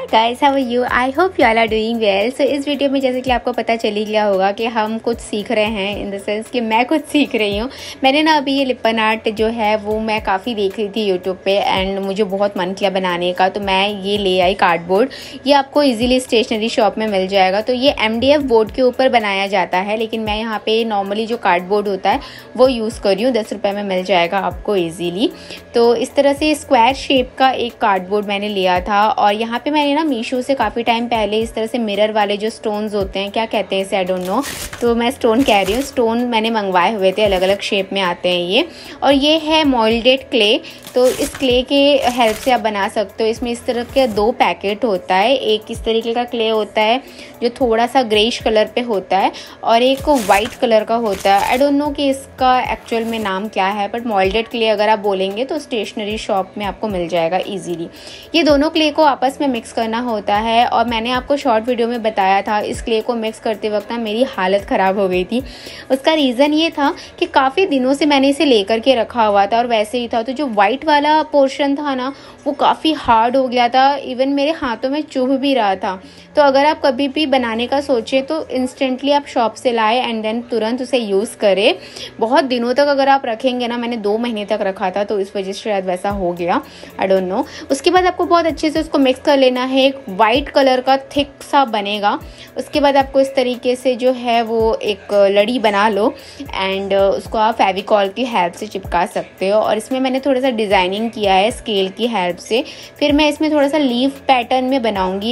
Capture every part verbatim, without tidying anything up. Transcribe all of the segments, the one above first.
Guys, how are you? I hope you all are doing well. So इस video में जैसे कि आपको पता चल ही गया होगा कि हम कुछ सीख रहे हैं, इन द सेंस कि मैं कुछ सीख रही हूँ। मैंने ना अभी ये लिपन आर्ट जो है वो मैं काफ़ी देख रही थी यूट्यूब पे एंड मुझे बहुत मन किया बनाने का, तो मैं ये ले आई कार्डबोर्ड। ये आपको इजीली स्टेशनरी शॉप में मिल जाएगा। तो ये एम डी एफ बोर्ड के ऊपर बनाया जाता है, लेकिन मैं यहाँ पे नॉर्मली जो कार्डबोर्ड होता है वो यूज़ कर रही हूँ। दस रुपये में मिल जाएगा आपको ईजीली। तो इस तरह से स्क्वायर शेप का एक कार्डबोर्ड मैंने लिया था और यहाँ पे मैंने ना मीशो से काफ़ी टाइम पहले इस तरह से मिरर वाले जो स्टोन्स होते हैं, क्या कहते हैं इसे, आई डोंट नो, तो मैं स्टोन कह रही हूँ, स्टोन मैंने मंगवाए हुए थे, अलग अलग शेप में आते हैं ये। और ये है मोल्डेड क्ले। तो इस क्ले के हेल्प से आप बना सकते हो। इसमें इस तरह के दो पैकेट होता है, एक इस तरीके का क्ले होता है जो थोड़ा सा ग्रेइश कलर पे होता है और एक वाइट कलर का होता है। आई डोंट नो कि इसका एक्चुअल में नाम क्या है, बट मोल्डेड क्ले अगर आप बोलेंगे तो स्टेशनरी शॉप में आपको मिल जाएगा इजीली। ये दोनों क्ले को आपस में मिक्स करना होता है और मैंने आपको शॉर्ट वीडियो में बताया था, इस क्ले को मिक्स करते वक्त ना मेरी हालत ख़राब हो गई थी। उसका रीज़न ये था कि काफ़ी दिनों से मैंने इसे लेकर के रखा हुआ था और वैसे ही था, तो जो वाइट वाला पोर्शन था ना वो काफ़ी हार्ड हो गया था, इवन मेरे हाथों में चुभ भी रहा था। तो अगर आप कभी भी बनाने का सोचें तो इंस्टेंटली आप शॉप से लाए एंड देन तुरंत उसे यूज़ करें। बहुत दिनों तक अगर आप रखेंगे ना, मैंने दो महीने तक रखा था तो इस वजह से शायद वैसा हो गया, आई डोंट नो। उसके बाद आपको बहुत अच्छे से उसको मिक्स कर लेना है, एक वाइट कलर का थिक सा बनेगा। उसके बाद आपको इस तरीके से जो है वो एक लड़ी बना लो एंड उसको आप फेविकॉल की हेल्प से चिपका सकते हो। और इसमें मैंने थोड़ा सा डिज़ाइनिंग किया है स्केल की हेल्प से। फिर मैं इसमें थोड़ा सा लीफ पैटर्न में बनाऊंगी।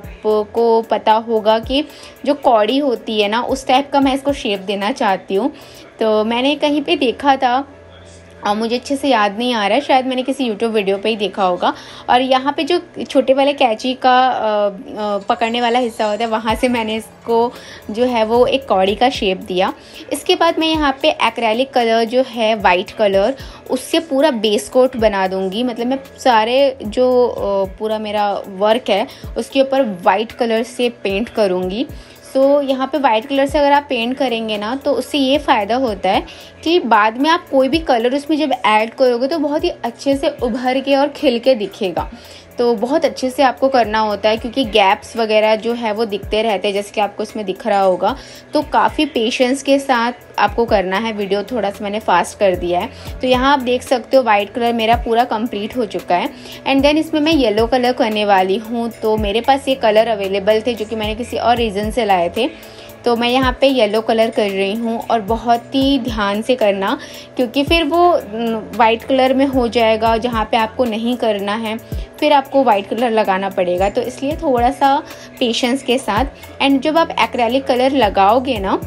आपको पता होगा कि जो कौड़ी होती है ना, उस टाइप का मैं इसको शेप देना चाहती हूँ। तो मैंने कहीं पे देखा था और मुझे अच्छे से याद नहीं आ रहा है, शायद मैंने किसी यूट्यूब वीडियो पे ही देखा होगा। और यहाँ पे जो छोटे वाले कैंची का आ, आ, पकड़ने वाला हिस्सा होता है, वहाँ से मैंने इसको जो है वो एक कौड़ी का शेप दिया। इसके बाद मैं यहाँ पे एक्रेलिक कलर जो है वाइट कलर, उससे पूरा बेस कोट बना दूँगी। मतलब मैं सारे जो आ, पूरा मेरा वर्क है उसके ऊपर वाइट कलर से पेंट करूँगी। तो यहाँ पे वाइट कलर से अगर आप पेंट करेंगे ना तो उससे ये फ़ायदा होता है कि बाद में आप कोई भी कलर उसमें जब ऐड करोगे तो बहुत ही अच्छे से उभर के और खिल के दिखेगा। तो बहुत अच्छे से आपको करना होता है क्योंकि गैप्स वगैरह जो है वो दिखते रहते हैं, जैसे कि आपको इसमें दिख रहा होगा। तो काफ़ी पेशेंस के साथ आपको करना है। वीडियो थोड़ा सा मैंने फास्ट कर दिया है। तो यहाँ आप देख सकते हो वाइट कलर मेरा पूरा कंप्लीट हो चुका है एंड देन इसमें मैं येलो कलर करने वाली हूँ। तो मेरे पास ये कलर अवेलेबल थे जो कि मैंने किसी और रीज़न से लाए थे। तो मैं यहाँ पे येलो कलर कर रही हूँ और बहुत ही ध्यान से करना, क्योंकि फिर वो वाइट कलर में हो जाएगा जहाँ पे आपको नहीं करना है, फिर आपको वाइट कलर लगाना पड़ेगा। तो इसलिए थोड़ा सा पेशेंस के साथ। एंड जब आप एक्रेलिक कलर लगाओगे ना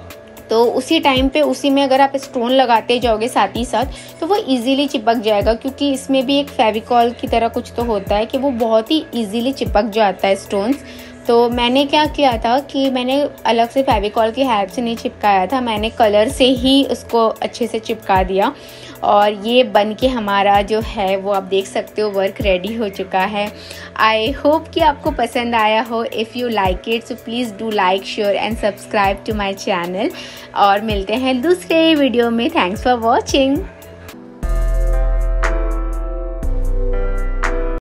तो उसी टाइम पे उसी में अगर आप स्टोन लगाते जाओगे साथ ही साथ तो वो इजीली चिपक जाएगा, क्योंकि इसमें भी एक फेविकॉल की तरह कुछ तो होता है कि वो बहुत ही इजीली चिपक जाता है स्टोन्स। तो मैंने क्या किया था कि मैंने अलग से फेविकॉल की हेल्प से नहीं चिपकाया था, मैंने कलर से ही उसको अच्छे से चिपका दिया। और ये बन के हमारा जो है वो आप देख सकते हो वर्क रेडी हो चुका है। आई होप कि आपको पसंद आया हो। If you like it so please do like, share and subscribe to my channel. और मिलते हैं दूसरे वीडियो में। Thanks for watching.